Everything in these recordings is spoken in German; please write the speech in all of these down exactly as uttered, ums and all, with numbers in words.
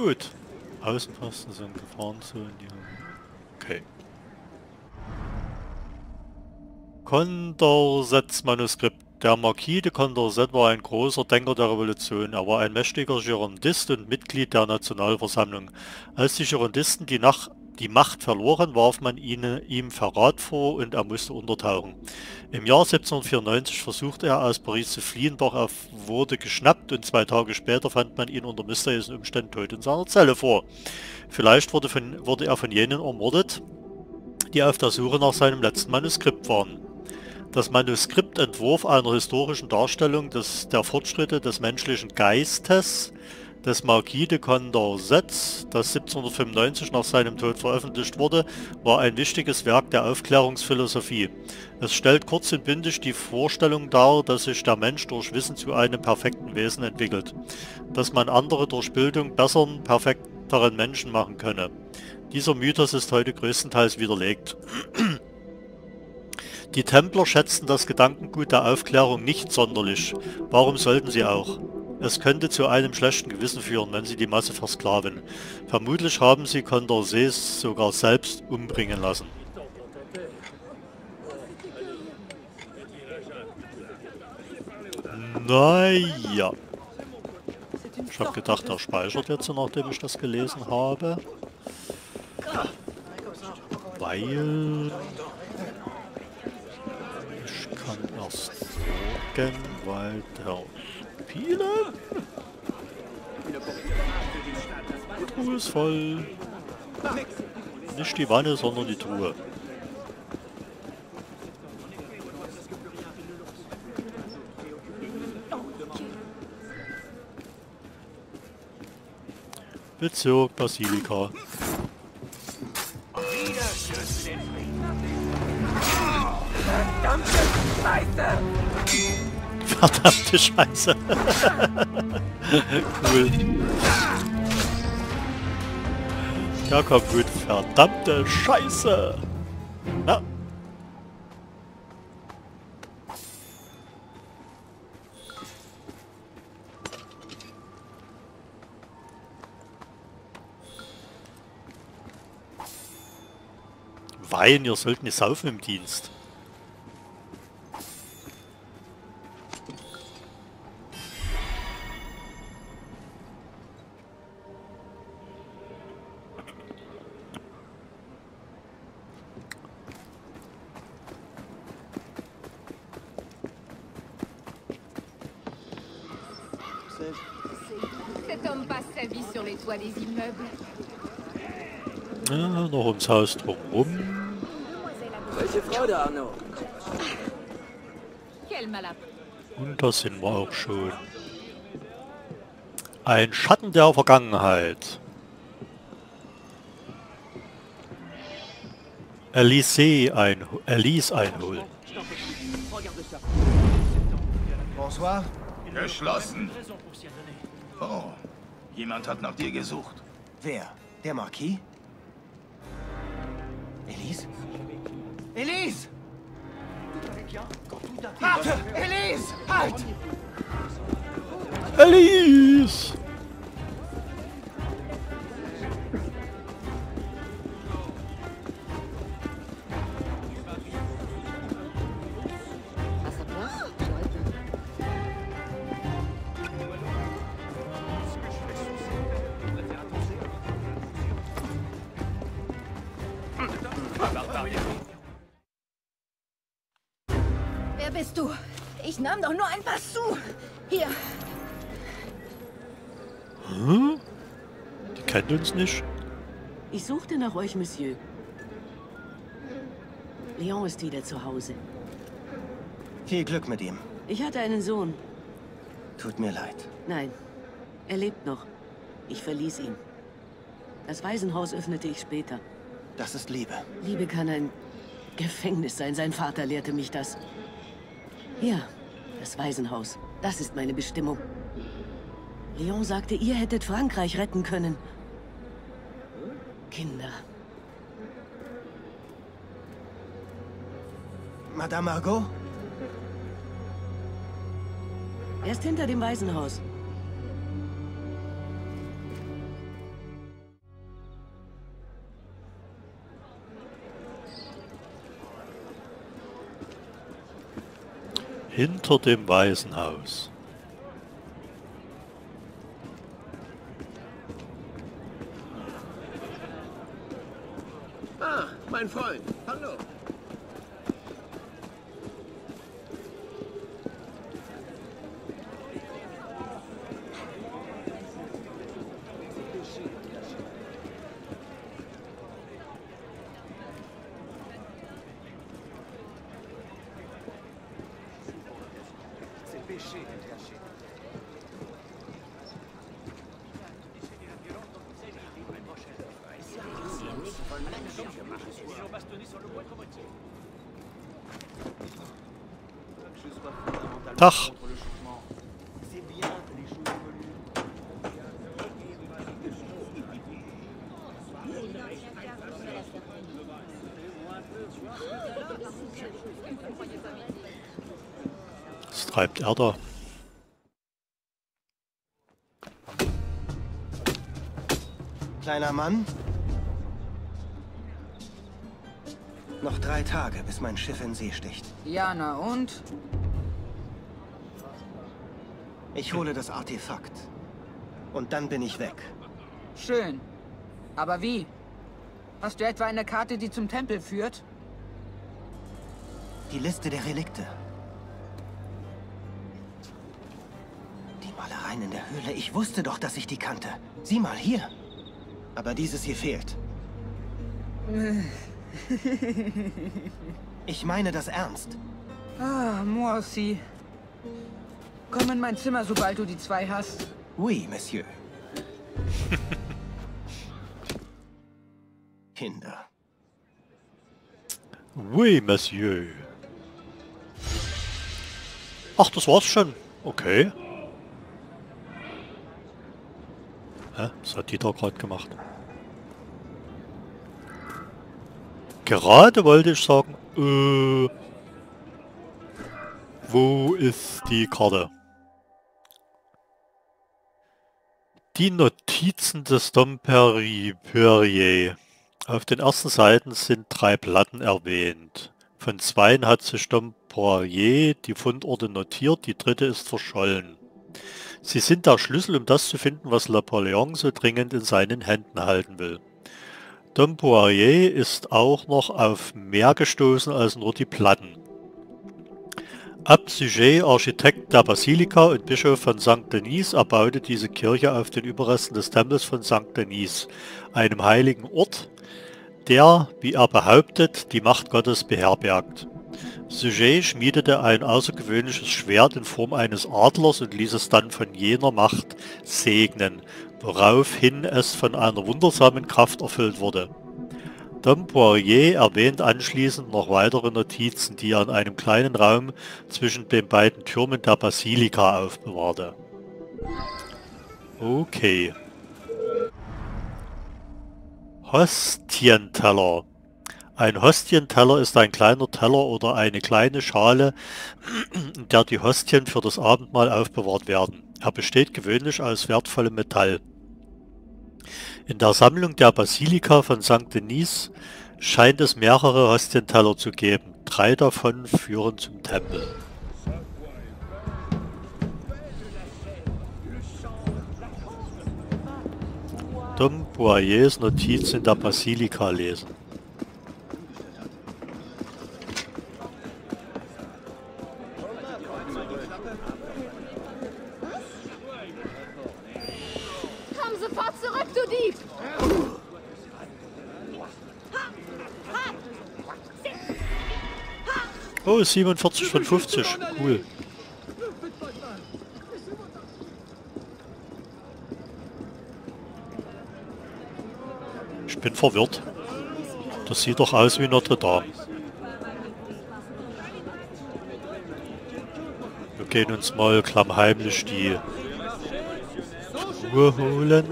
Gut. Außenposten sind Gefahrenzonen. Okay. Condorcets Manuskript. Der Marquis de Condorcet war ein großer Denker der Revolution. Er war ein mächtiger Girondist und Mitglied der Nationalversammlung. Als die Girondisten die, Nach die Macht verloren, warf man ihnen, ihm Verrat vor und er musste untertauchen. Im Jahr siebzehnhundertvierundneunzig versuchte er aus Paris zu fliehen, doch er wurde geschnappt und zwei Tage später fand man ihn unter mysteriösen Umständen tot in seiner Zelle vor. Vielleicht wurde, von, wurde er von jenen ermordet, die auf der Suche nach seinem letzten Manuskript waren. Das Manuskript Entwurf einer historischen Darstellung des, der Fortschritte des menschlichen Geistes des Marquis de Condorcet, das siebzehnhundertfünfundneunzig nach seinem Tod veröffentlicht wurde, war ein wichtiges Werk der Aufklärungsphilosophie. Es stellt kurz und bündig die Vorstellung dar, dass sich der Mensch durch Wissen zu einem perfekten Wesen entwickelt, dass man andere durch Bildung besseren, perfekteren Menschen machen könne. Dieser Mythos ist heute größtenteils widerlegt. Die Templer schätzten das Gedankengut der Aufklärung nicht sonderlich. Warum sollten sie auch? Es könnte zu einem schlechten Gewissen führen, wenn sie die Masse versklaven. Vermutlich haben sie Condorcet sogar selbst umbringen lassen. Naja. Ich habe gedacht, er speichert jetzt, nachdem ich das gelesen habe. Weil... Ich kann erst morgen, weil der Spiele... Die Truhe ist voll. Nicht die Wanne, sondern die Truhe. Bezirk Basilika. Verdammte Scheiße! Verdammte Scheiße! Cool. Ja, kommt gut. Verdammte Scheiße! Na. Wein, ihr sollt nicht saufen im Dienst. Cet homme passe sa vie sur les toits des immeubles. Ja, noch ums Haus drumherum. Welche Freude, Arno. Quel malade. Und da sind wir auch schon. Ein Schatten der Vergangenheit. Elise, ein, Elise einholen. Bonsoir. Geschlossen. Oh, jemand hat nach dir gesucht. Wer? Der Marquis? Elise? Elise! Warte! Elise! Halt! Elise! Wer bist du? Ich nahm doch nur ein paar Sous. Hier. Hm? Die kennt uns nicht. Ich suchte nach euch, Monsieur. Leon ist wieder zu Hause. Viel Glück mit ihm. Ich hatte einen Sohn. Tut mir leid. Nein, er lebt noch. Ich verließ ihn. Das Waisenhaus öffnete ich später. Das ist Liebe. Liebe kann ein Gefängnis sein. Sein Vater lehrte mich das. Hier, das Waisenhaus. Das ist meine Bestimmung. Leon sagte, ihr hättet Frankreich retten können. Kinder. Madame Margot? Er ist hinter dem Waisenhaus. Hinter dem Waisenhaus. Ah, mein Freund. Hallo. Tag. Was treibt er da? Kleiner Mann? Noch drei Tage, bis mein Schiff in See sticht. Ja, na und? Ich hole das Artefakt. Und dann bin ich weg. Schön. Aber wie? Hast du etwa eine Karte, die zum Tempel führt? Die Liste der Relikte. Die Malereien in der Höhle. Ich wusste doch, dass ich die kannte. Sieh mal, hier. Aber dieses hier fehlt. Ich meine das ernst. Ah, Moisi. Komm in mein Zimmer, sobald du die zwei hast. Oui, Monsieur. Kinder. Oui, Monsieur. Ach, das war's schon. Okay. Hä? Was hat die da gerade gemacht? Gerade wollte ich sagen, äh, wo ist die Karte? Die Notizen des Dom Perrier. Auf den ersten Seiten sind drei Platten erwähnt. Von zweien hat sich Dom Perrier die Fundorte notiert, die dritte ist verschollen. Sie sind der Schlüssel, um das zu finden, was Napoleon so dringend in seinen Händen halten will. Dom Perrier ist auch noch auf mehr gestoßen als nur die Platten. Abt Suger, Architekt der Basilika und Bischof von Sankt Denis, erbaute diese Kirche auf den Überresten des Tempels von Sankt Denis, einem heiligen Ort, der, wie er behauptet, die Macht Gottes beherbergt. Suger schmiedete ein außergewöhnliches Schwert in Form eines Adlers und ließ es dann von jener Macht segnen, woraufhin es von einer wundersamen Kraft erfüllt wurde. Dom Perrier erwähnt anschließend noch weitere Notizen, die er in einem kleinen Raum zwischen den beiden Türmen der Basilika aufbewahrte. Okay. Hostienteller. Ein Hostienteller ist ein kleiner Teller oder eine kleine Schale, in der die Hostien für das Abendmahl aufbewahrt werden. Er besteht gewöhnlich aus wertvollem Metall. In der Sammlung der Basilika von Sankt Denis scheint es mehrere Hostienteller zu geben. Drei davon führen zum Tempel. Dom Perriers Notiz in der Basilika lesen. Komm sofort zurück, du Dieb! Oh, siebenundvierzig von fünfzig. Cool. Ich bin verwirrt. Das sieht doch aus wie Notre Dame. Wir gehen uns mal klammheimlich die Truhe holen.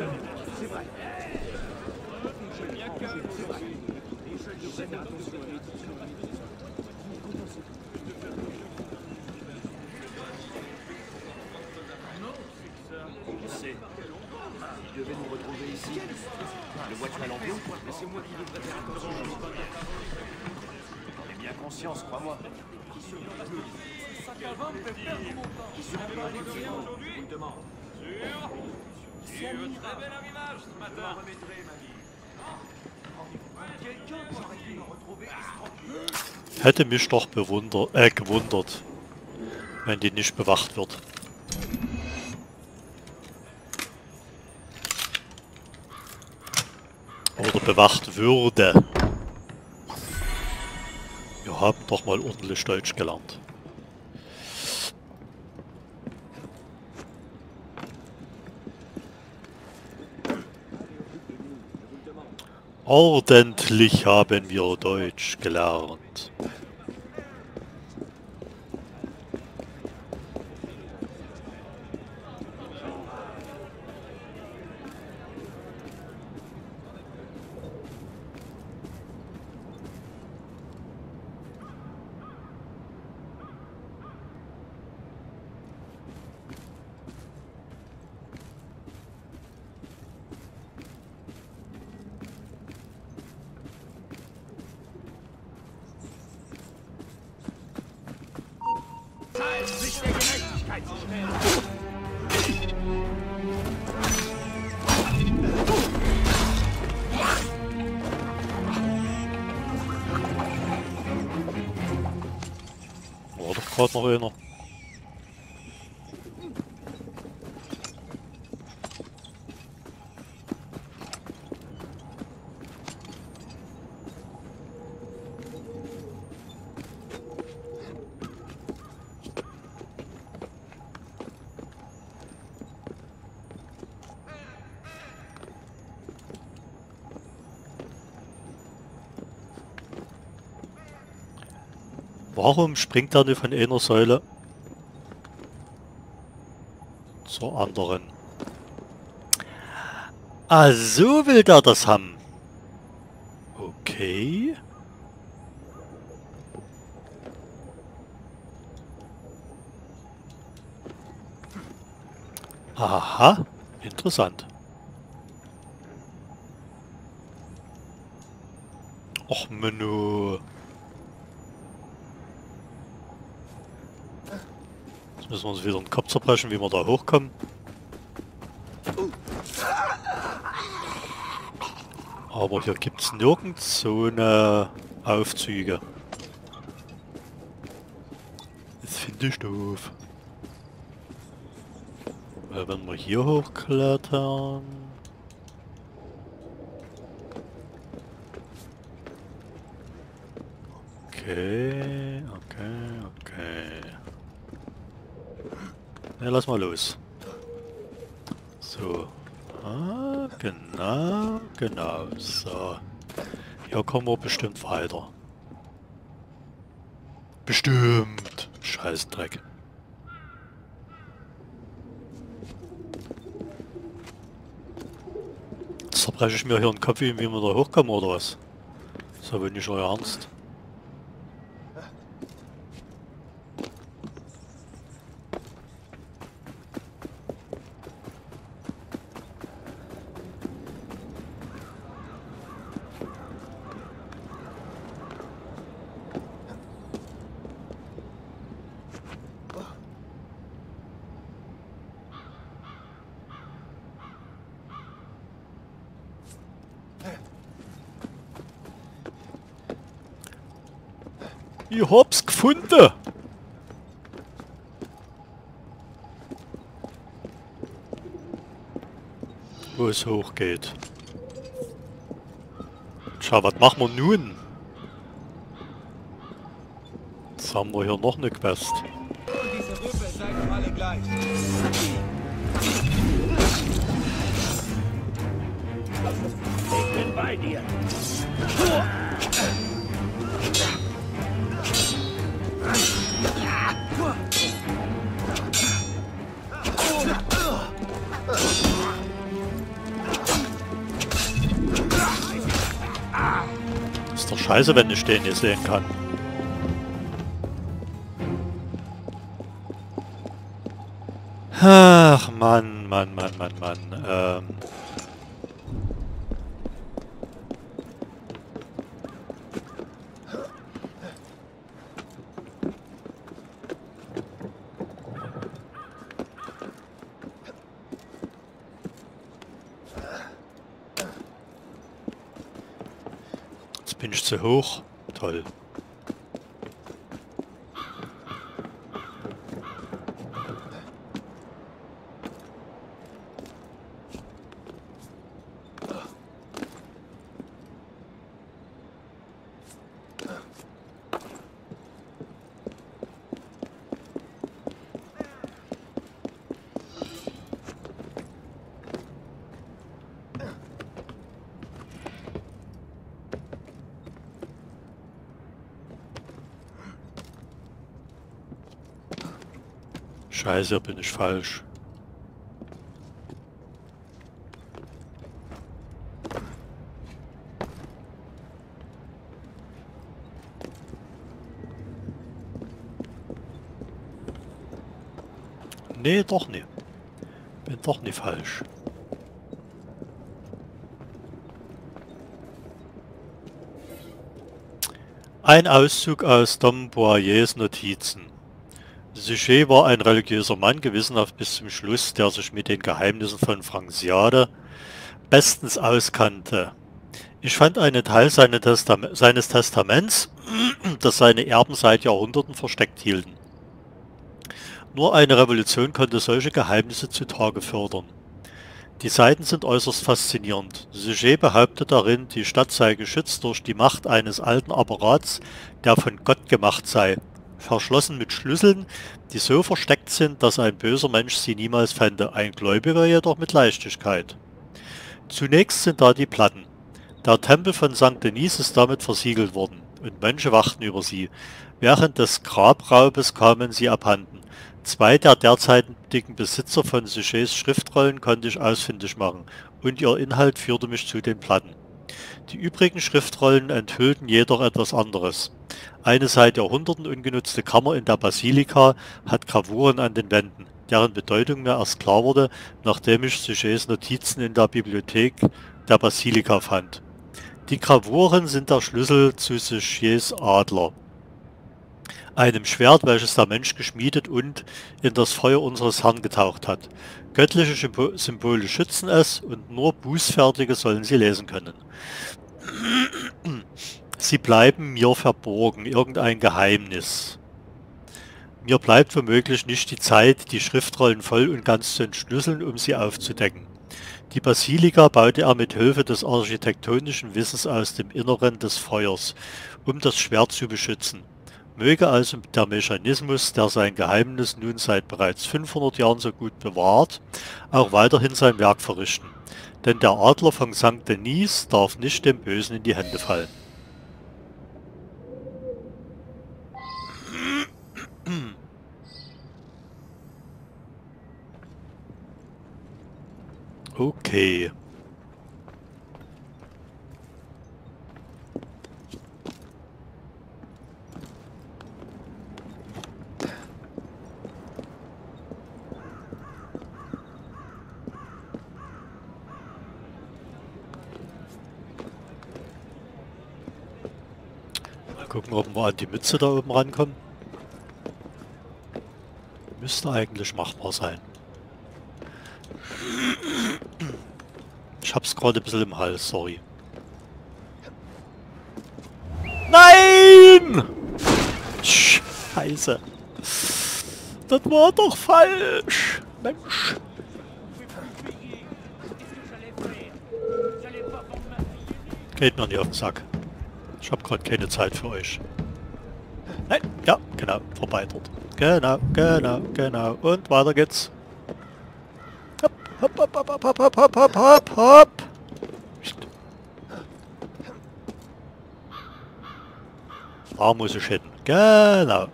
Hätte mich doch bewundert, äh, gewundert, wenn die nicht bewacht wird. Oder bewacht würde. Wir haben doch mal ordentlich Deutsch gelernt. Ordentlich haben wir Deutsch gelernt. War doch gerade noch einer. Warum springt er nicht von einer Säule zur anderen? Ah, so will der das haben. Okay. Aha, interessant. Och, Menno. Jetzt müssen wir uns wieder den Kopf zerbrechen, wie wir da hochkommen. Aber hier gibt es nirgends so eine Aufzüge. Das finde ich doof. Weil wenn wir hier hochklettern... Okay, okay, okay. Ja, lass mal los. So. Ah, genau, genau. So. Hier kommen wir bestimmt weiter. Bestimmt. Scheißdreck. Jetzt zerbreche ich mir hier einen Kopf, wie wir da hochkommen oder was? So, wenn nicht euer Ernst. Ich hab's gefunden! Wo es hochgeht. Tja, was machen wir nun? Jetzt haben wir hier noch eine Quest. Diese Rüppel seid doch alle gleich. Ich bin bei dir. Ist doch scheiße, wenn ich den hier sehen kann. Ach, Mann, Mann, Mann, Mann, Mann. Ähm... Bin ich zu hoch? Toll. Scheiße, bin ich falsch. Nee, doch nicht. Bin doch nicht falsch. Ein Auszug aus Tom Boyers Notizen. Suchet war ein religiöser Mann, gewissenhaft bis zum Schluss, der sich mit den Geheimnissen von Franciade bestens auskannte. Ich fand einen Teil seine Testam seines Testaments, das seine Erben seit Jahrhunderten versteckt hielten. Nur eine Revolution konnte solche Geheimnisse zutage fördern. Die Seiten sind äußerst faszinierend. Suchet behauptet darin, die Stadt sei geschützt durch die Macht eines alten Apparats, der von Gott gemacht sei. Verschlossen mit Schlüsseln, die so versteckt sind, dass ein böser Mensch sie niemals fände, ein Gläubiger jedoch mit Leichtigkeit. Zunächst sind da die Platten. Der Tempel von Sankt Denis ist damit versiegelt worden und Mönche wachten über sie. Während des Grabraubes kamen sie abhanden. Zwei der derzeitigen Besitzer von Suchets Schriftrollen konnte ich ausfindig machen und ihr Inhalt führte mich zu den Platten. Die übrigen Schriftrollen enthüllten jedoch etwas anderes. Eine seit Jahrhunderten ungenutzte Kammer in der Basilika hat Gravuren an den Wänden, deren Bedeutung mir erst klar wurde, nachdem ich Suchets Notizen in der Bibliothek der Basilika fand. Die Gravuren sind der Schlüssel zu Suchets Adler, einem Schwert, welches der Mensch geschmiedet und in das Feuer unseres Herrn getaucht hat. Göttliche Symbole schützen es und nur Bußfertige sollen sie lesen können. Sie bleiben mir verborgen, irgendein Geheimnis. Mir bleibt womöglich nicht die Zeit, die Schriftrollen voll und ganz zu entschlüsseln, um sie aufzudecken. Die Basilika baute er mit Hilfe des architektonischen Wissens aus dem Inneren des Feuers, um das Schwert zu beschützen. Möge also der Mechanismus, der sein Geheimnis nun seit bereits fünfhundert Jahren so gut bewahrt, auch weiterhin sein Werk verrichten. Denn der Adler von Sankt Denis darf nicht dem Bösen in die Hände fallen. Okay. Mal gucken, ob wir an die Mütze da oben rankommen. Müsste eigentlich machbar sein. Ich hab's gerade ein bisschen im Hals, sorry. Nein! Scheiße. Das war doch falsch. Mensch. Geht mir nicht auf den Sack. Ich hab gerade keine Zeit für euch. Nein, ja, genau, vorbei dort. Genau, genau, genau. Und weiter geht's. Hopp, hopp, hopp, hopp, hopp, hopp, hopp, hopp, hopp, hopp. Da muss ich hin. Genau.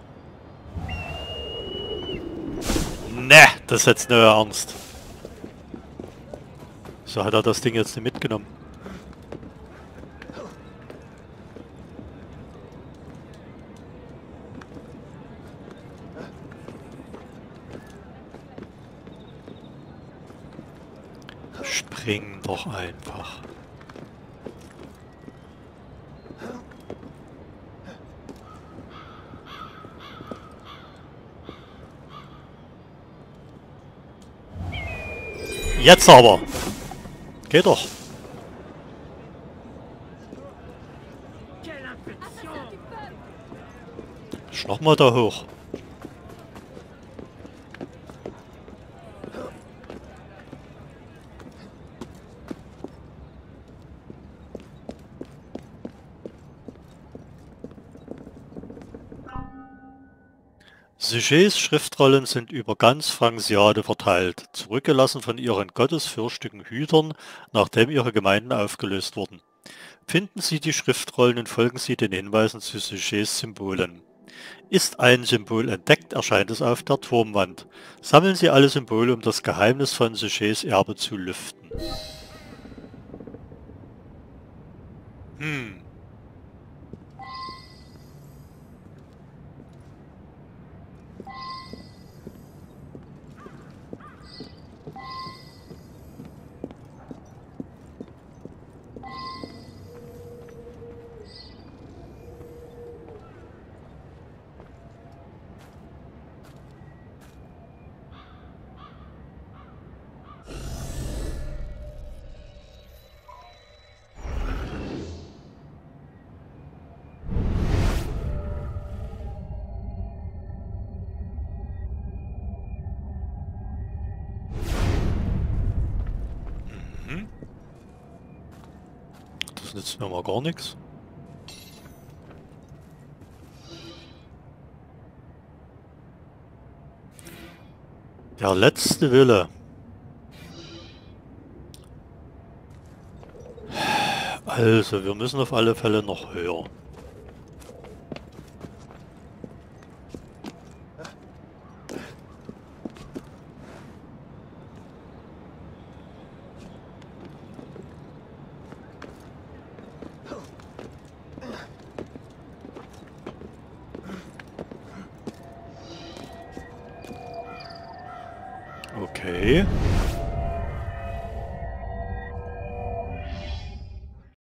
Ne, das ist jetzt nur ernst. So hat er das Ding jetzt nicht mitgenommen. Spring doch einfach. Jetzt aber. Geht doch. Nochmal da hoch. Sujets Schriftrollen sind über ganz Franciade verteilt, zurückgelassen von ihren gottesfürchtigen Hütern, nachdem ihre Gemeinden aufgelöst wurden. Finden Sie die Schriftrollen und folgen Sie den Hinweisen zu Sujets Symbolen. Ist ein Symbol entdeckt, erscheint es auf der Turmwand. Sammeln Sie alle Symbole, um das Geheimnis von Sujets Erbe zu lüften. Hm. Das nützt mir mal gar nichts. Der letzte Wille. Also, wir müssen auf alle Fälle noch höher. Okay.